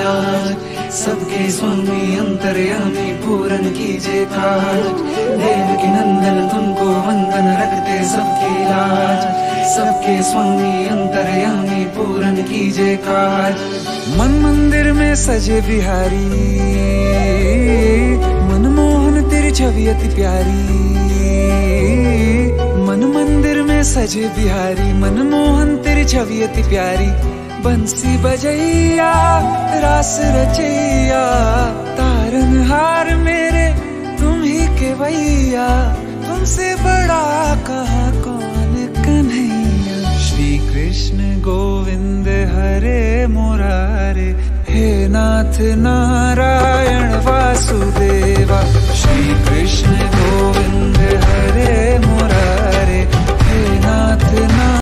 लाज। सबके स्वामी अंतर्यामी पूरन कीजिए काज। देवकी नंदन तुमको वंदन रखते सबकी लाज। सबके स्वामी अंतर्यामी पूरन कीजिए काज। मन मंदिर में सजे बिहारी, मनमोहन तेरी छवि अति प्यारी। मन मंदिर में सजे बिहारी, मनमोहन तेरी छवि अति प्यारी। बंसी बजैया रास रचैया, तारनहार मेरे तुम ही के भैया। तुमसे बड़ा कहाँ कौन कन्हैया। श्री कृष्ण गोविंद हरे मुरारे, हे नाथ नारायण वासुदेवा। श्री कृष्ण